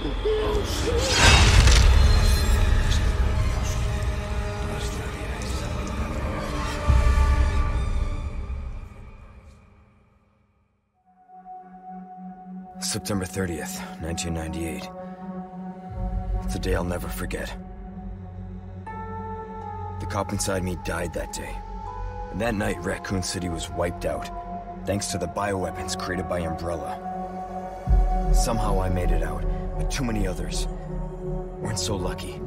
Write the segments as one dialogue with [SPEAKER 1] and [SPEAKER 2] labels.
[SPEAKER 1] September 30th, 1998. It's a day I'll never forget. The cop inside me died that day. And that night, Raccoon City was wiped out, thanks to the bioweapons created by Umbrella. Somehow I made it out, but too many others weren't so lucky.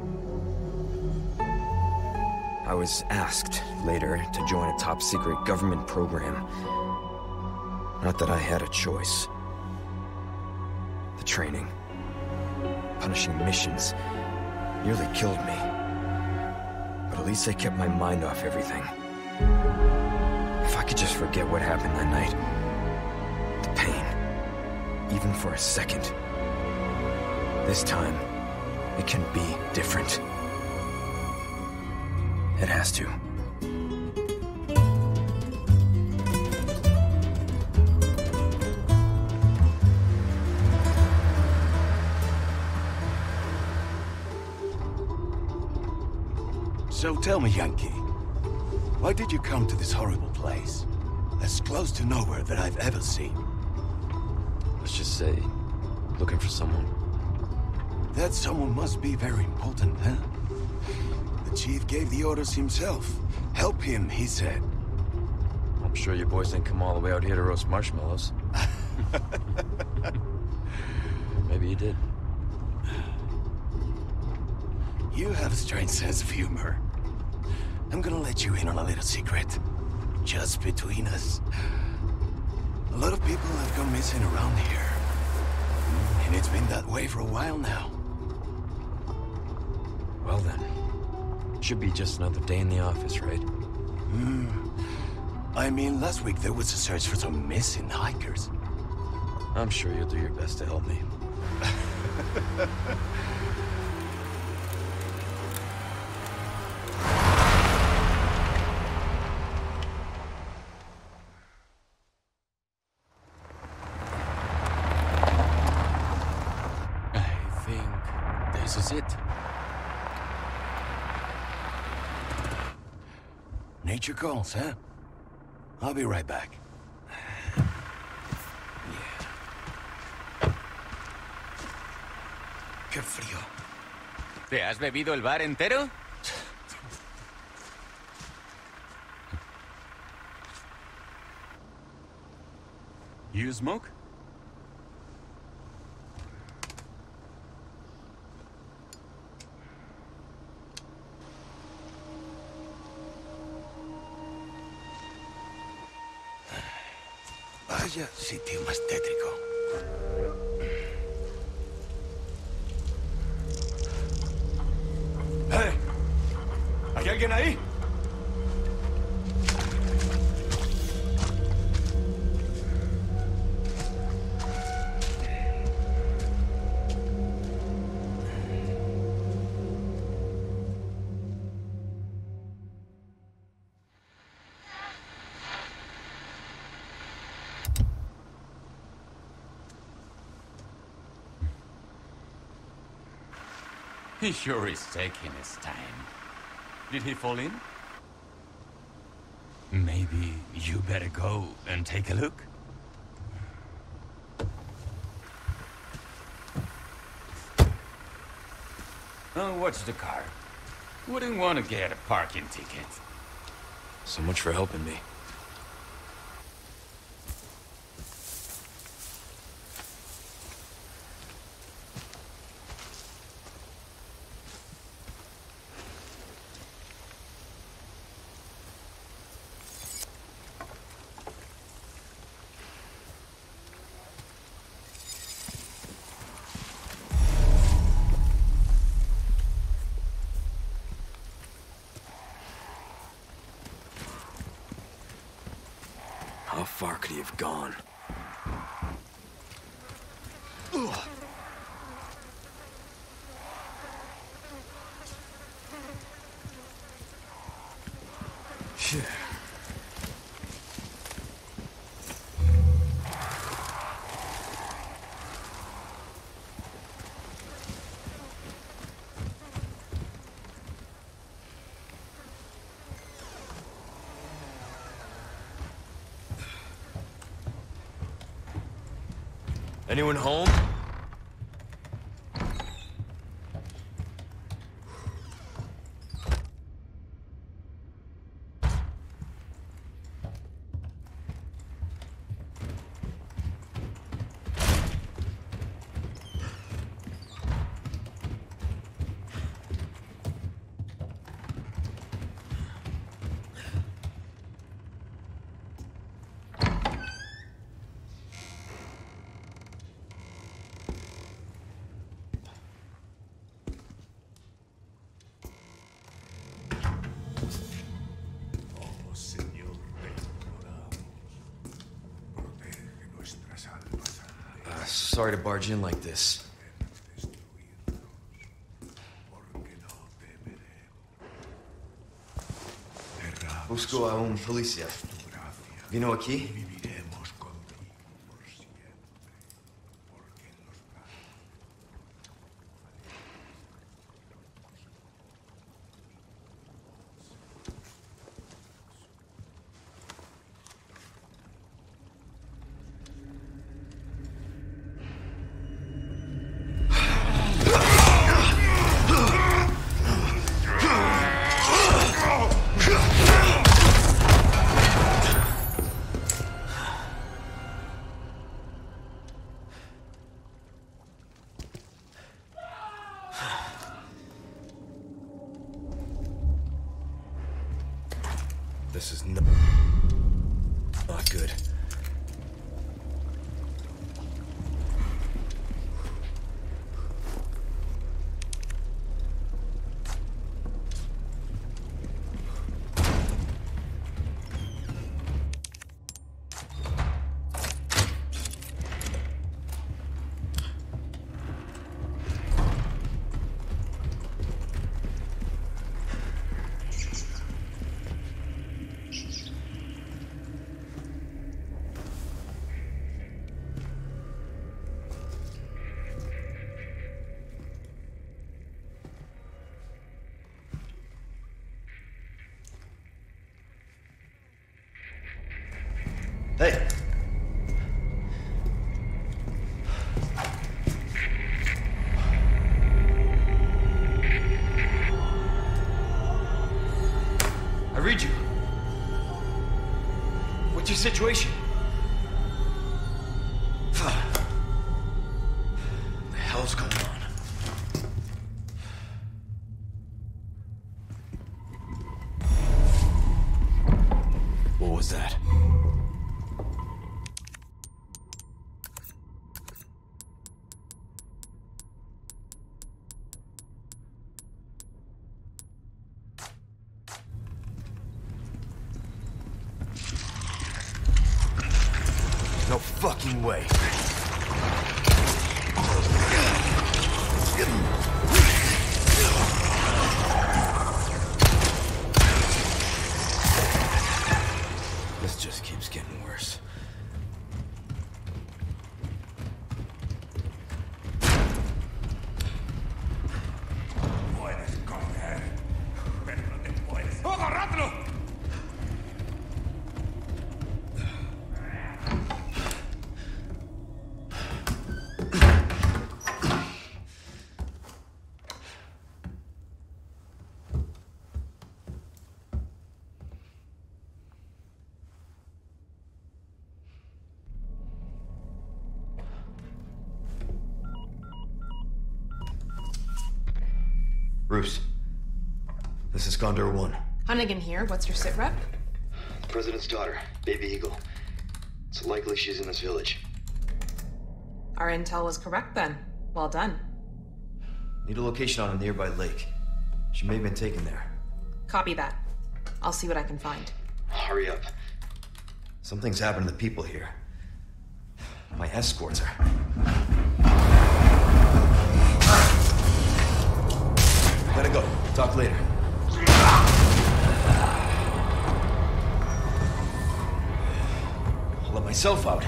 [SPEAKER 1] I was asked later to join a top-secret government program. Not that I had a choice. The training, punishing missions, nearly killed me. But at least I kept my mind off everything. If I could just forget what happened that night. The pain, even for a second. This time, it can be different. It has to.
[SPEAKER 2] So tell me, Yankee, why did you come to this horrible place? As close to nowhere that I've ever seen.
[SPEAKER 1] Let's just say, looking for someone.
[SPEAKER 2] That someone must be very important, huh? The chief gave the orders himself. Help him, he said.
[SPEAKER 1] I'm sure you boys didn't come all the way out here to roast marshmallows. Maybe you did.
[SPEAKER 2] You have a strange sense of humor. I'm gonna let you in on a little secret. Just between us. A lot of people have gone missing around here. And it's been that way for a while now.
[SPEAKER 1] Well then, should be just another day in the office, right?
[SPEAKER 2] I mean, last week there was a search for some missing hikers.
[SPEAKER 1] I'm sure you'll do your best to help me.
[SPEAKER 2] This is it. Nature calls, huh? I'll be right back. Qué frío.
[SPEAKER 3] ¿Te has bebido el bar entero? You smoke?
[SPEAKER 2] Vaya sitio más tétrico. ¡Hey! ¿Hay alguien ahí?
[SPEAKER 3] He sure is taking his time. Did he fall in? Maybe you better go and take a look. Oh, watch the car. Wouldn't want to get a parking ticket.
[SPEAKER 1] So much for helping me. How far could he have gone? Ugh. Shit. Anyone home? Sorry to barge in like this. Busco a un policía. ¿Vino aquí? This is not good. Hey! I read you. What's your situation? What the hell's going on? What was that? No fucking way. This just keeps getting worse.
[SPEAKER 2] Puedes correr, pero no te puedes. ¡Agarradlo!
[SPEAKER 1] Bruce, this is Condor 1.
[SPEAKER 4] Hunnigan here. What's your sit rep?
[SPEAKER 1] The President's daughter, Baby Eagle. It's likely she's in this village.
[SPEAKER 4] Our intel was correct then. Well done.
[SPEAKER 1] Need a location on a nearby lake. She may have been taken there.
[SPEAKER 4] Copy that. I'll see what I can find.
[SPEAKER 1] Hurry up. Something's happened to the people here. My escorts are... Gotta go. Talk later. I'll let myself out.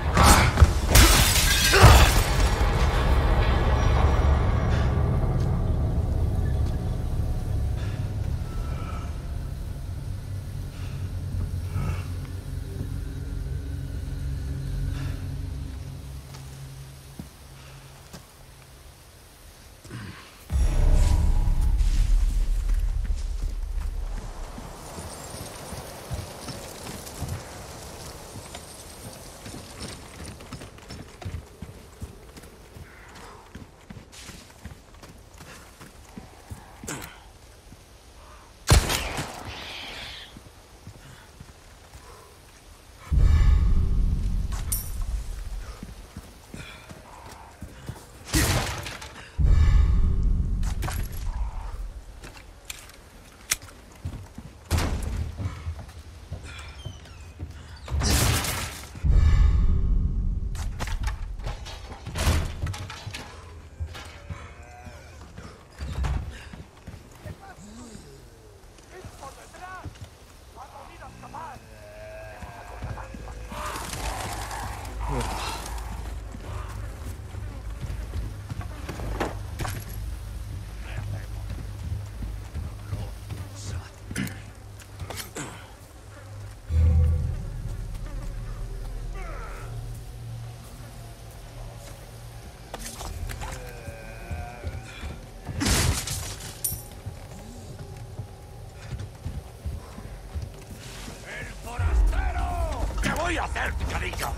[SPEAKER 2] hacerte, cariño.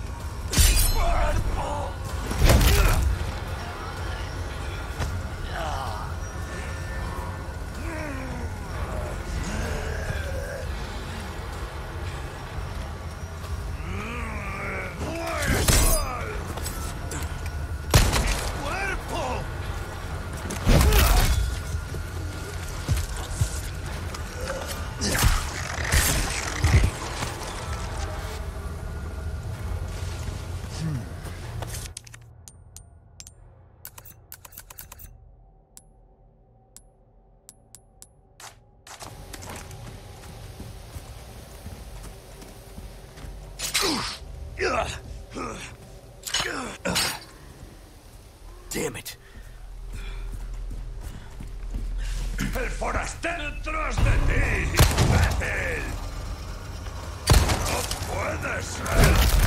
[SPEAKER 1] Damn it.
[SPEAKER 2] ¡El forastero detrás de ti, imbécil! ¡No puede ser!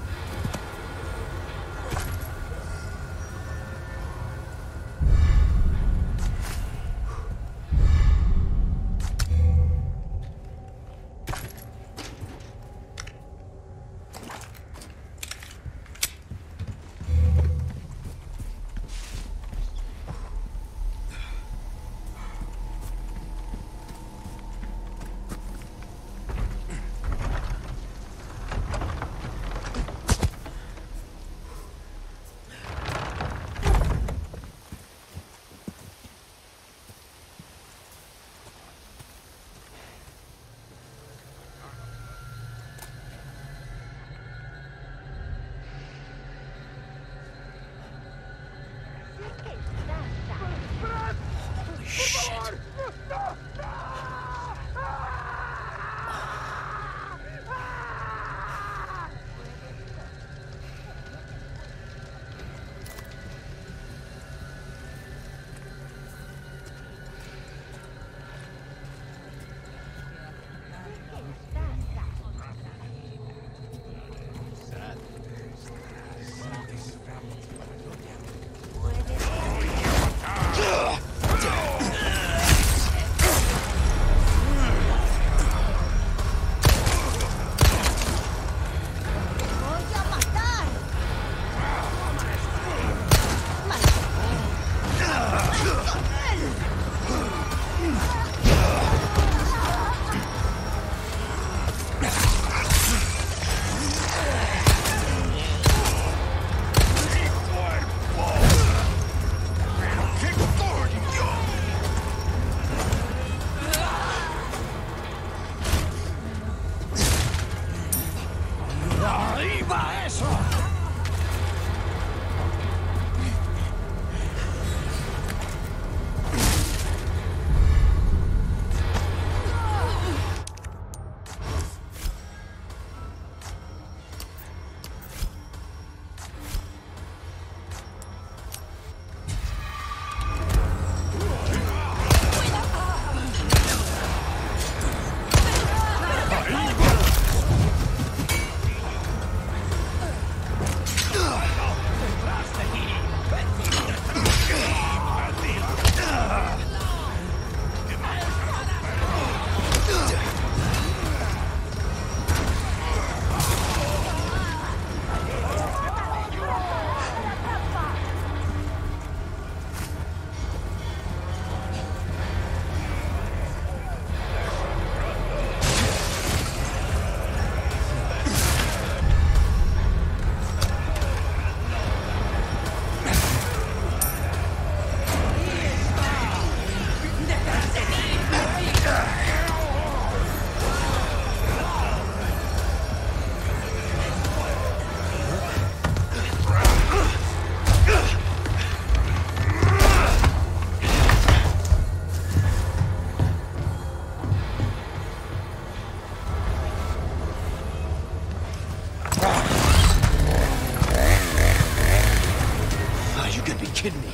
[SPEAKER 1] kidding me?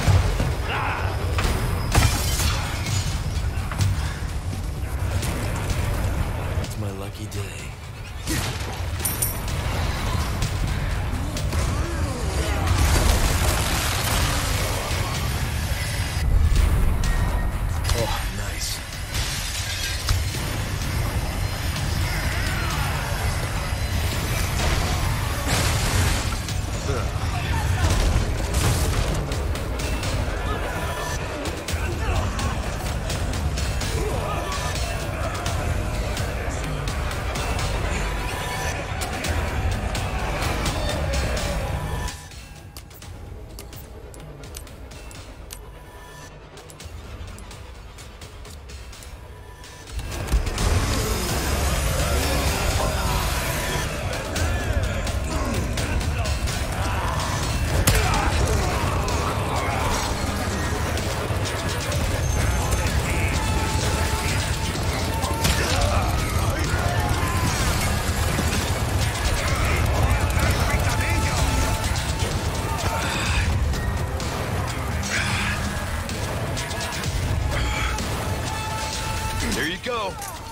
[SPEAKER 1] It's my lucky day. Oh, nice.
[SPEAKER 2] go.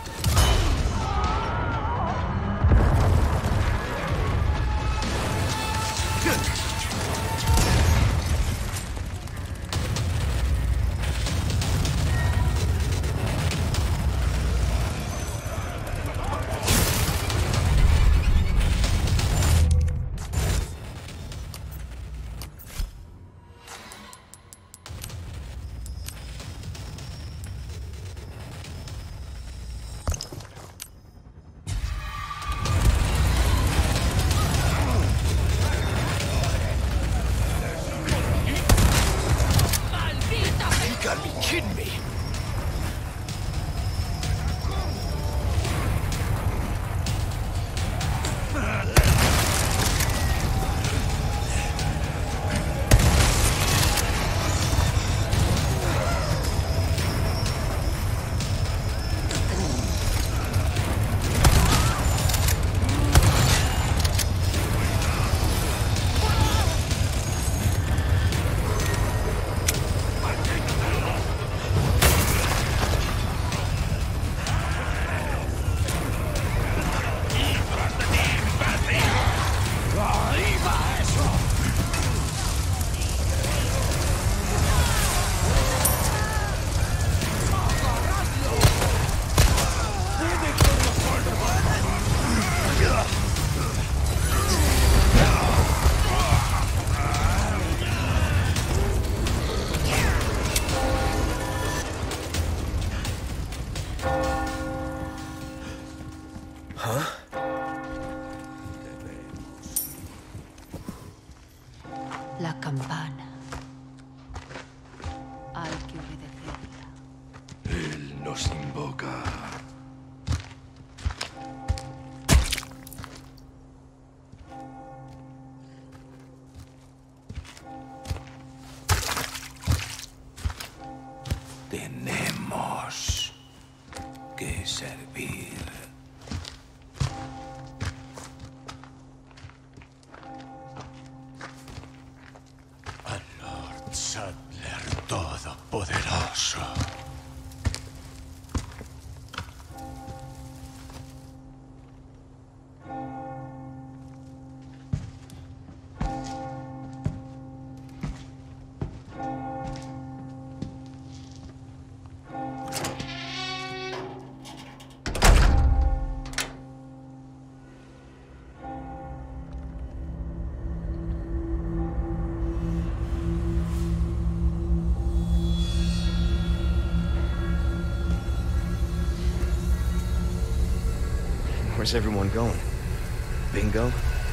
[SPEAKER 5] La campana. Hay que obedecerla.
[SPEAKER 2] Él nos invoca. Tenemos que servir. Al Lord Sadler Todopoderoso.
[SPEAKER 1] Where's everyone going? Bingo?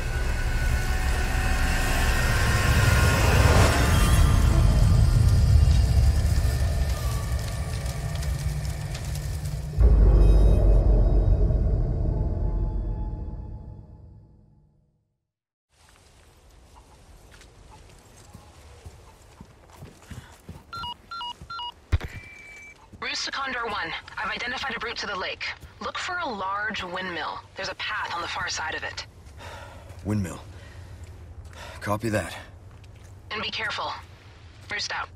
[SPEAKER 4] Roost to Condor 1. I've identified a route to the lake. Look for a large windmill. There's a path on the far side of it.
[SPEAKER 1] Windmill. Copy that.
[SPEAKER 4] And be careful. Roost out.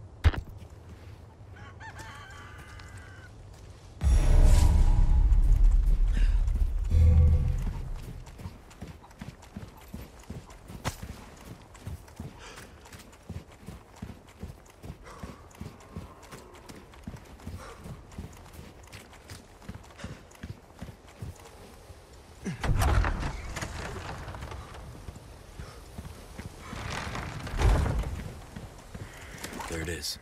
[SPEAKER 1] There it is.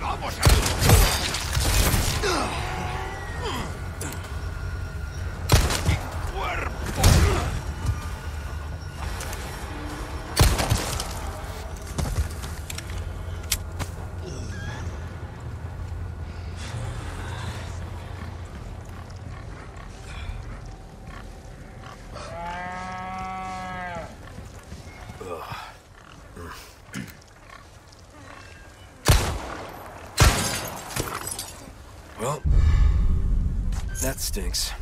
[SPEAKER 1] Well, that stinks.